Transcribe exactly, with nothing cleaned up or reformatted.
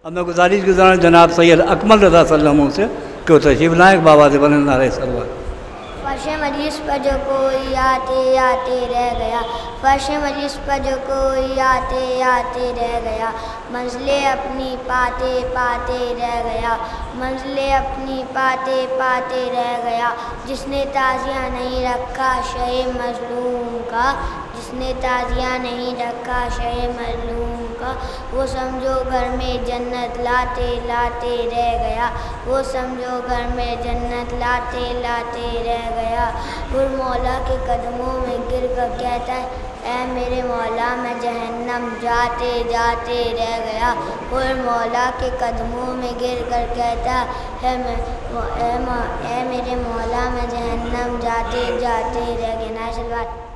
अब मैं गुजारिश गुजार जनाब सैयद अकमल रज़ा सल्लम से कि वो तशरीफ़ लाएँ बाबा से बने नारे सरवर। फर्श मजलिस पर जो कोई आते आते रह गया, फर्श मजलिस पर जो कोई आते आते रह गया, मंजिलें अपनी पाते पाते रह गया, मंजिलें अपनी पाते पाते रह गया। जिसने ताज़िया नहीं रखा शहे मज़लूम का, जिसने ताज़िया नहीं रखा शहे मज़लूम का, वो समझो घर में जन्नत लाते लाते रह गया, वो समझो घर में जन्नत लाते लाते रह गया। फिर मौला के कदमों में गिर कर कहता है, ऐ मेरे मौला मैं जहन्नम जाते जाते रह गया। फिर मौला के कदमों में गिर कर कहता है, मैं ऐ, ऐ मेरे मौला मैं जहन्नम जाते जाते रह गया। ना